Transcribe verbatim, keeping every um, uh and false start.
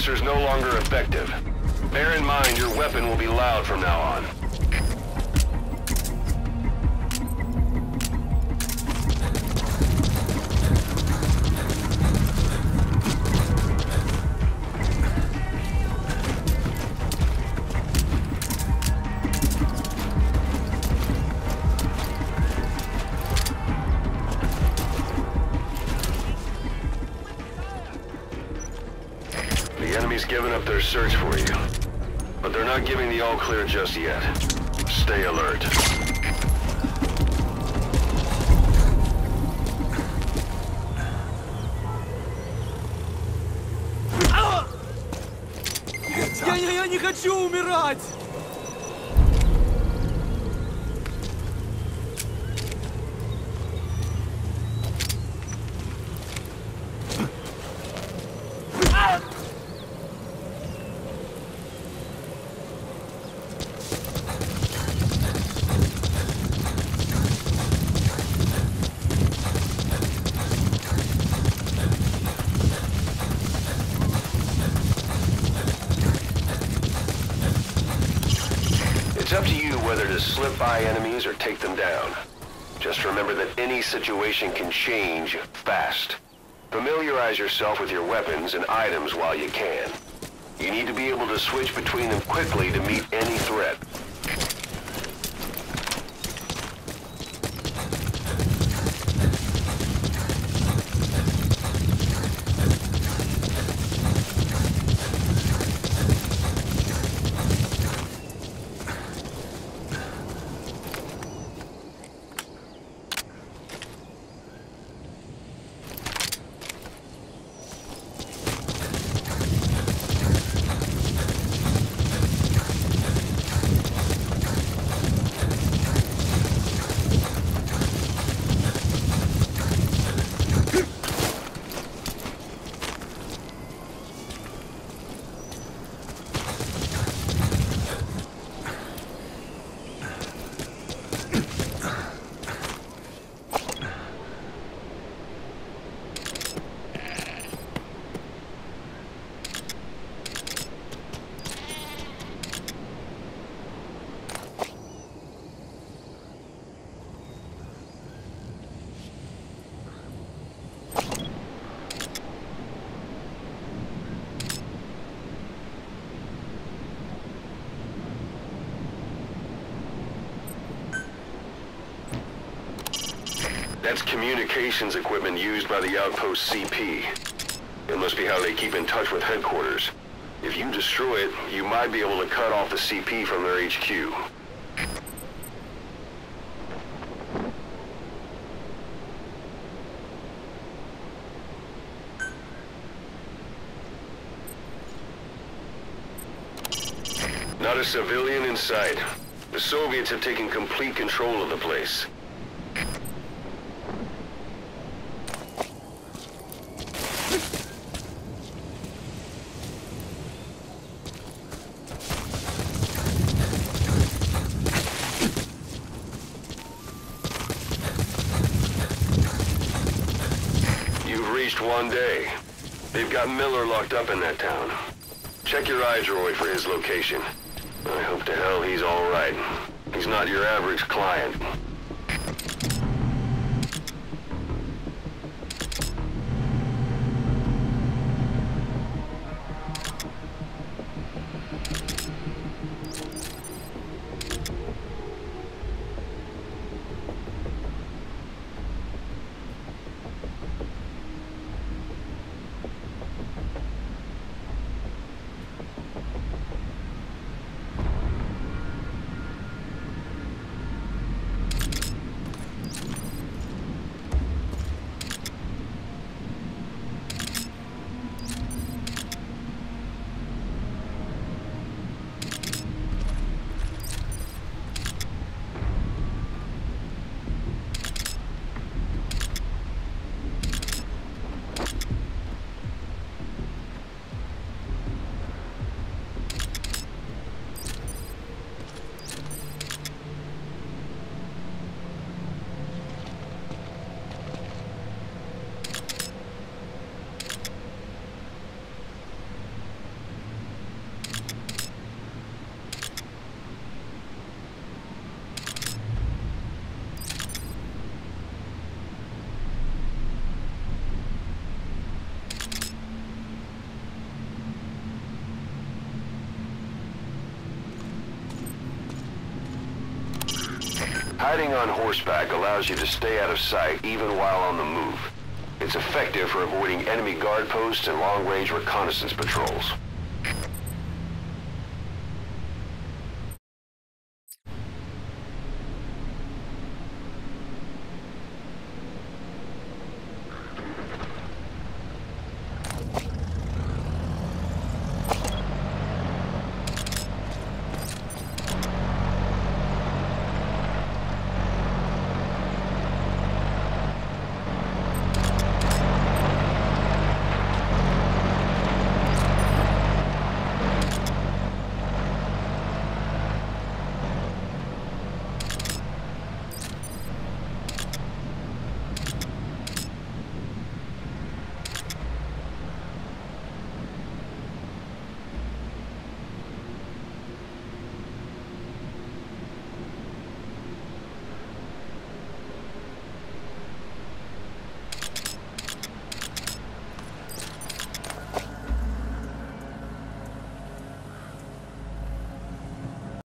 suppressor's no longer effective. Bear in mind your weapon will be loud from now on. The enemy's given up their search for you, but they're not giving the all-clear just yet. Stay alert. Я, я, я не хочу умирать! It's up to you whether to slip by enemies or take them down. Just remember that any situation can change fast. Familiarize yourself with your weapons and items while you can. You need to be able to switch between them quickly to meet any threat. That's communications equipment used by the Outpost C P. It must be how they keep in touch with headquarters. If you destroy it, you might be able to cut off the C P from their H Q. Not a civilian in sight. The Soviets have taken complete control of the place. You've reached one day. They've got Miller locked up in that town. Check your iDroid for his location. I hope to hell he's all right. He's not your average client. Hiding on horseback allows you to stay out of sight even while on the move. It's effective for avoiding enemy guard posts and long-range reconnaissance patrols.